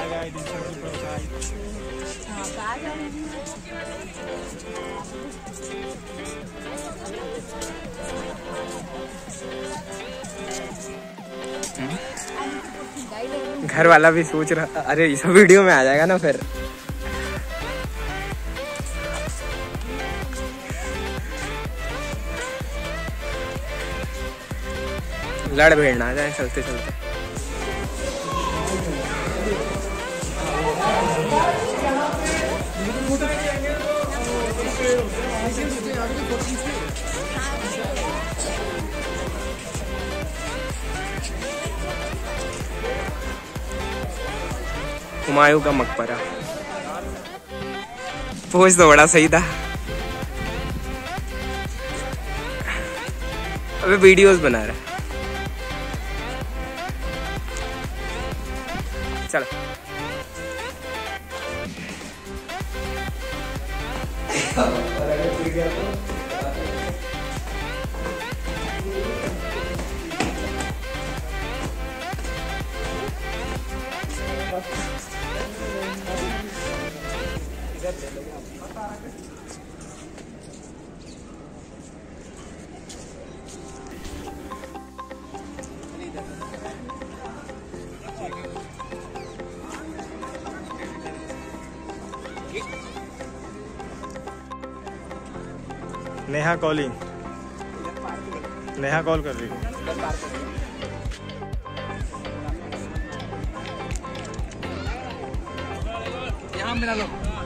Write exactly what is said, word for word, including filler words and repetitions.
जाएगा घर वाला भी सोच रहा, अरे इस वीडियो में आ जाएगा ना फिर। लड़ भिड़ ना जाए चलते चलते। हुमायूं का मकबरा, पोज तो बड़ा सही था। अबे वीडियोस बना रहा है। चलो नेहा कॉलिंग, नेहा कॉल कर रही है। यहाँ मिला लो।